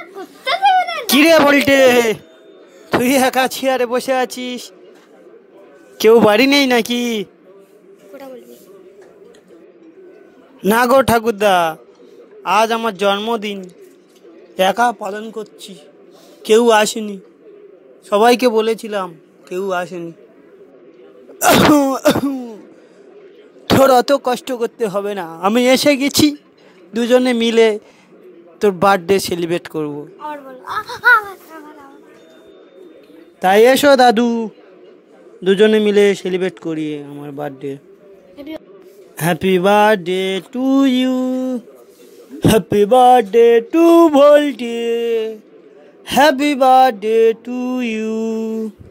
কিরে বলটে, তুই একা চেয়ারে বসে আছিস, কেউ বাড়ি নেই নাকি? না গো ঠাকুরদা, আজ আমার জন্মদিন, একা পালন করছি, কেউ আসেনি। সবাইকে বলেছিলাম, কেউ আসেনি। তোর অত কষ্ট করতে হবে না, আমি এসে গেছি, দুজনে মিলে তোর বার্থডে সেলিব্রেট করব। তাই এসো দাদু, দুজনে মিলে সেলিব্রেট করি আমার birthday. Happy birthday to you, happy birthday to ভোল্টে, হ্যাপি বার্থডে টু ইউ।